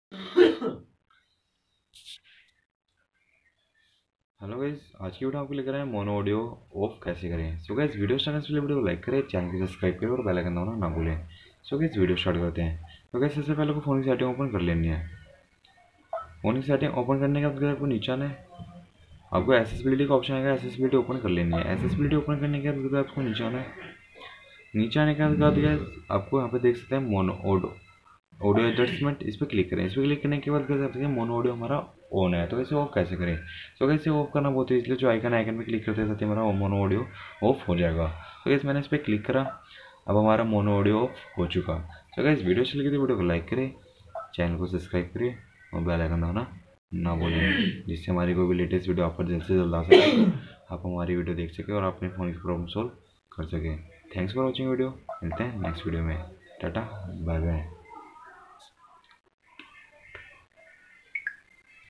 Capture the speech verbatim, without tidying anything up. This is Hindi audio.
हेलो गाइस, आज की वीडियो आपको लेकर आए हैं मोनो ऑडियो ऑफ कैसे करें। सो गाइस, वीडियो स्टार्ट करने से पहले वीडियो को लाइक करें, चैनल को सब्सक्राइब करें और बेल आइकन दबाना ना भूलें। सो गाइस, वीडियो स्टार्ट करते हैं। तो गाइस, सबसे पहले को फ़ोन की सेटिंग ओपन कर लेनी है। फ़ोन की सेटिंग ओपन करने के बाद आपको नीचे आना है। आपको एसेसिबिलिटी का ऑप्शन आएगा, एसेसिबिलिटी ओपन कर लेनी है। एसेसिबिलिटी ओपन करने के बाद आपको नीचे आना है। नीचे आने के बाद गाइस, आपको यहाँ पे देख सकते हैं मोनो ऑडियो ऑडियो एडजस्टमेंट, इस पर क्लिक करें। इस पर क्लिक करने के बाद कैसे मोनो ऑडियो हमारा ऑन है, तो कैसे ऑफ कैसे करें। तो कैसे ऑफ करना बहुत है, इसलिए जो आइकन आइकन पे क्लिक करते साथ ही हमारा मोनो ऑडियो ऑफ हो जाएगा। तो कैसे मैंने इस पर क्लिक करा, अब हमारा मोनो ऑडियो ऑफ हो चुका। तो कैसे वीडियो अच्छी लगी तो वीडियो को लाइक करें, चैनल को सब्सक्राइब करिए और बेल आइकन दबाना ना भूलें, जिससे हमारी कोई भी लेटेस्ट वीडियो आप पर जल्द से जल्द आ सके, आप हमारी वीडियो देख सके और अपने फ़ोन की प्रॉब्लम सॉल्व कर सकें। Thanks for watching video. मिलते हैं नेक्स्ट वीडियो में। Tata bye bye.